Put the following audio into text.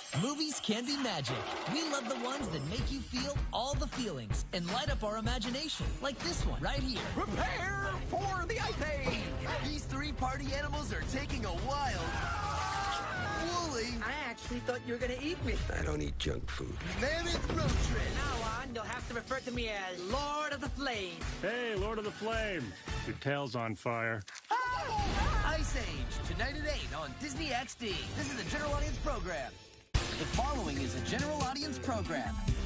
Movies can be magic. We love the ones that make you feel all the feelings and light up our imagination, like this one right here. Prepare for the ice age! These three party animals are taking a wild, woolly, I actually thought you were gonna eat me. I don't eat junk food. mammoth road trip. From now on, you'll have to refer to me as Lord of the Flames. Hey, Lord of the Flame. Your tail's on fire. Ice Age, tonight at 8 on Disney XD. This is a general audience program. The following is a general audience program.